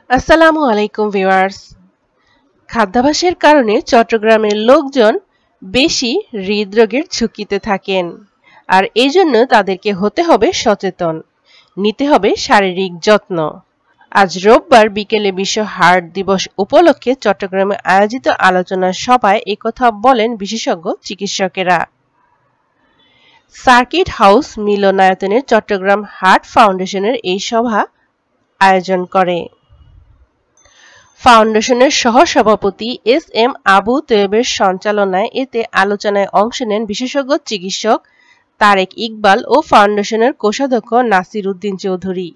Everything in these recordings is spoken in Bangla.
আসসালামু আলাইকুম ভিউয়ার্স। খাদ্যাভ্যাসের কারণে চট্টগ্রামের লোকজন বেশি হৃদরোগের ঝুঁকিতে থাকেন, আর এই জন্য তাদেরকে হতে হবে সচেতন, নিতে হবে শারীরিক যত্ন। আজ রোববার বিকেলে বিশ্ব হার্ট দিবস উপলক্ষে চট্টগ্রামে আয়োজিত আলোচনা সভায় একথা বলেন বিশেষজ্ঞ চিকিৎসকেরা। সার্কিট হাউস মিলনায়তনে চট্টগ্রাম হার্ট ফাউন্ডেশনের এই সভা আয়োজন করে। ফাউন্ডেশনের সহ-সভাপতি এস এম আবু তৈয়বের সঞ্চালনায় এতে আলোচনায় অংশ নেন বিশেষজ্ঞ চিকিৎসক তারেক ইকবাল ও ফাউন্ডেশনের কোষাধ্যক্ষ নাসির উদ্দিন চৌধুরী।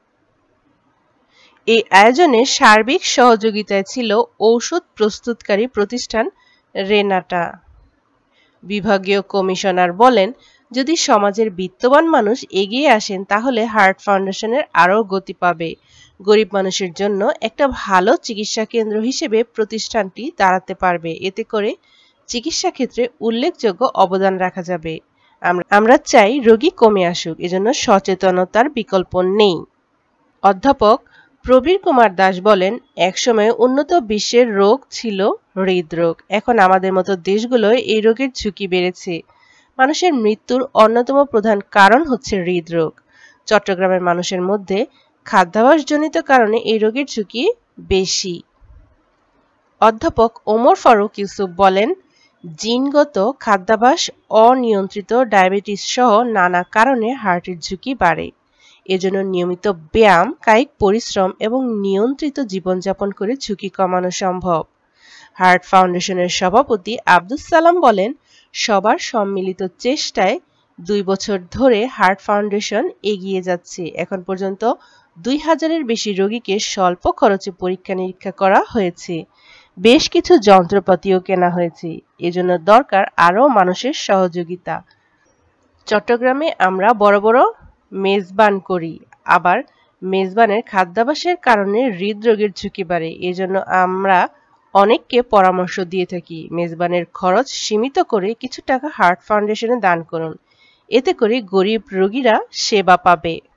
এই আয়োজনে সার্বিক সহযোগিতায় ছিল ঔষধ প্রস্তুতকারী প্রতিষ্ঠান রেনাটা। বিভাগীয় কমিশনার বলেন, যদি সমাজের বিত্তবান মানুষ এগিয়ে আসেন তাহলে হার্ট ফাউন্ডেশনের আরও গতি পাবে। গরিব মানুষের জন্য একটা ভালো চিকিৎসা কেন্দ্র হিসেবে প্রতিষ্ঠানটি দাঁড়াতে পারবে। এতে করে চিকিৎসা ক্ষেত্রে উল্লেখযোগ্য অবদান রাখা যাবে। আমরা চাই রোগী কমে আসুক, এজন্য সচেতনতার বিকল্প নেই। অধ্যাপক প্রবীর কুমার দাস বলেন, একসময় উন্নত বিশ্বের রোগ ছিল হৃদরোগ, এখন আমাদের মতো দেশগুলোয় এই রোগের ঝুঁকি বেড়েছে। মানুষের মৃত্যুর অন্যতম প্রধান কারণ হচ্ছে হৃদরোগ। চট্টগ্রামের মানুষের মধ্যে খাদ্যাভ্যাসজনিত কারণে এই রোগের ঝুঁকি বেশি। অধ্যাপক ওমর ফারুক ইউসুফ বলেন, জিনগত খাদ্যাভ্যাস, অনিয়ন্ত্রিত ডায়াবেটিস সহ নানা কারণে হার্টের ঝুঁকি বাড়ে। এজন্য নিয়মিত ব্যায়াম, কায়িক পরিশ্রম এবং নিয়ন্ত্রিত জীবনযাপন করে ঝুঁকি কমানো সম্ভব। হার্ট ফাউন্ডেশনের সভাপতি আব্দুস সালাম বলেন, সবার সম্মিলিত চেষ্টায় ২ বছর ধরে হার্ট ফাউন্ডেশন এগিয়ে যাচ্ছে। এখন পর্যন্ত ২,০০০-এর বেশি রোগীকে স্বল্প খরচে পরীক্ষা-নিরীক্ষা করা হয়েছে। বেশ কিছু যন্ত্রপাতিও কেনা হয়েছে। এজন্য দরকার আরও মানুষের সহযোগিতা। চট্টগ্রামে আমরা বড় বড় মেজবান করি, আবার মেজবানের খাদ্যাভ্যাসের কারণে হৃদরোগের ঝুঁকি বাড়ে। এজন্য আমরা অনেককে পরামর্শ দিয়ে থাকি, মেজবানের খরচ সীমিত করে কিছু টাকা হার্ট ফাউন্ডেশনে দান করুন। এতে করে গরিব রোগীরা সেবা পাবে।